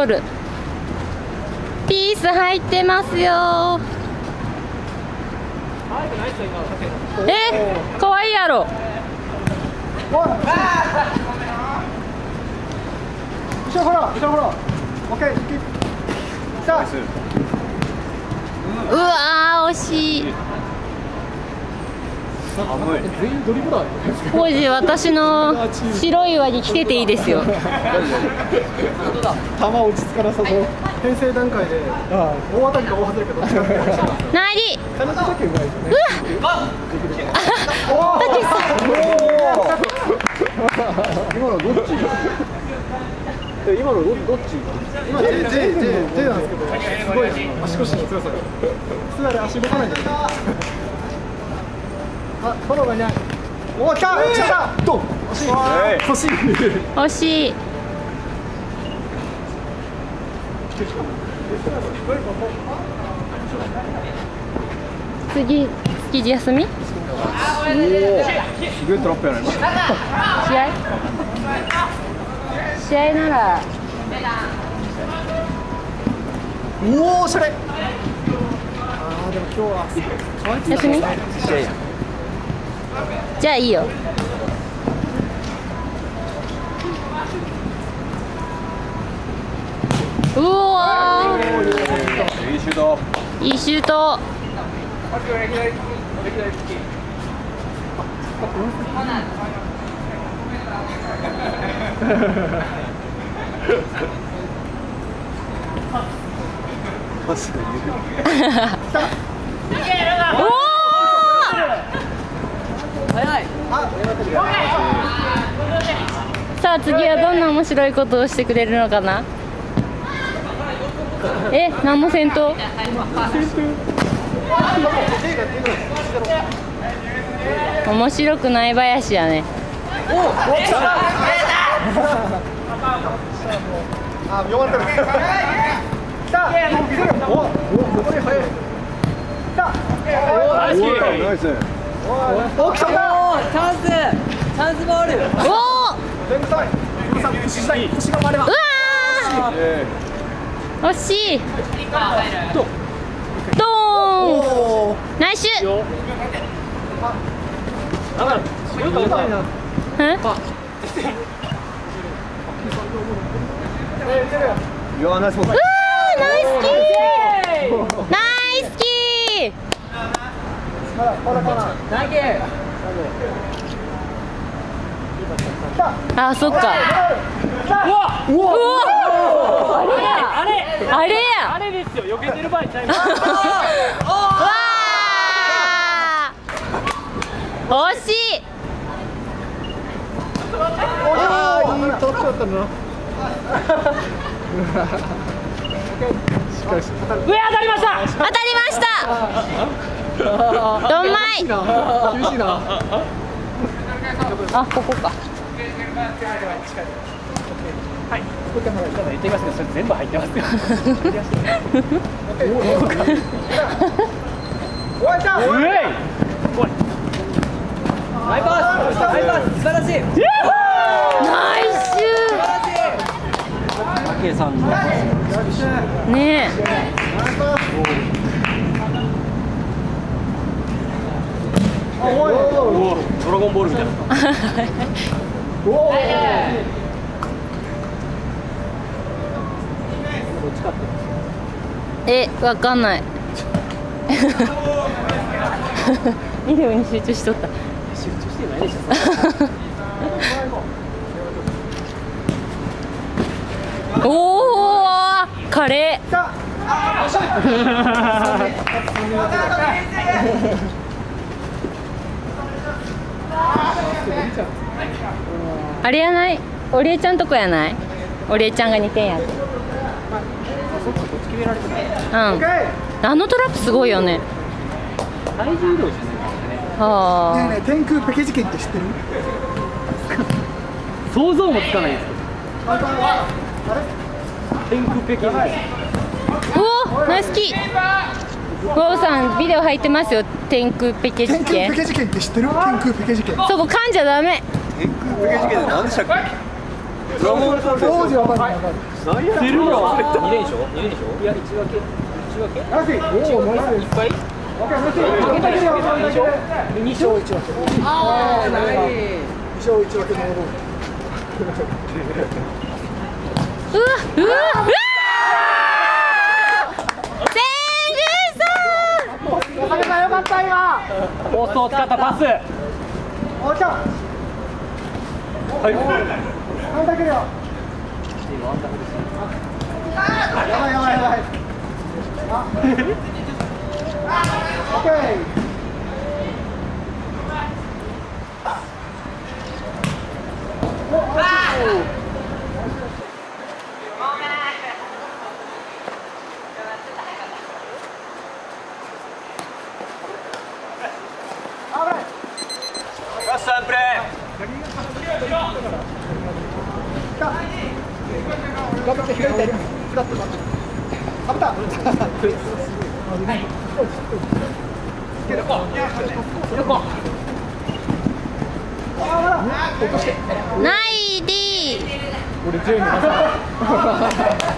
ール。ピース入ってますよ。かわいいやろ。 後ろフォロー、後ろフォロー。オッケー。 うわー、惜しい。 全員ドリブラー。 コージ、私の白い上着着てていいですよ。 球落ち着かなさそう。編成段階で大当たりか大外れかどっちかって話した。 なり。 彼女だけうまいですね。今のどっち？今のどっち？今 J なんですけど、すごい足腰の強さが。普通あれ足動かないんだけど。あ、フォローがいない。おー、来た！ドン！惜しい。 惜しい。次、築地休み？ すごいトラップやない。 試合なら。 おお、おしゃれ。ああ、でも今日は休み？じゃあいいよ。うわー、いいシュート。いいシュート。さあ次はどんな面白いことをしてくれるのかな。何も戦闘。面白くない林やね。 チャンスボール。 うわー、惜しい。ドーン。ナイス。ナイスキー。ナイスキー。あ、そっか。うわ、あれですよ。避けてる場合ちゃいます。惜しい。 ああ、いいトラップだったな。 上当たりました。 当たりました。どんまい。 厳しいな。 あ、ここか。 はい。ただ言っていますけど、それ全部入ってますよ。ナイパス、素晴らしい。 ナイス。 武さんのねえ。 ドラゴンボールみたいな。 わかんない。ビデオに集中しとった。 集中してないでしょ。 おお、カレー。あれやない、お礼ちゃんとこやない。お礼ちゃんが2点やって。あのトラップすごいよね。 体重移動してはあ。 ねえねえ、天空ペケ事件って知ってる？ 想像もつかないですけど。天空ペケ。 おお、ナイスキー。ウォーさん、ビデオ入ってますよ。天空ペケ事件。 天空ペケ事件って知ってる？天空ペケ事件。 そこ噛んじゃダメ。 天空ペケ事件って何でしたっけ？ドラゴンボールですよ。 当時はまだ出るよ。2連勝？いや、1分け。 ナイス。おお、ナイス。 いっぱい？ オッケー、ナイス。2勝1分け。 ああ、ない。 2勝1分けのゴール。 うわうわうわ天狗さん。 おかげさんよかった今。 ポストを使ったパス。 おっちゃん。 はい。 ハンだけだよ。やばいやばいやばい。あ。オッケー。 ラストワンプレー。 頑張って左手。フラット待って。かぶった。 ないでー。 俺10に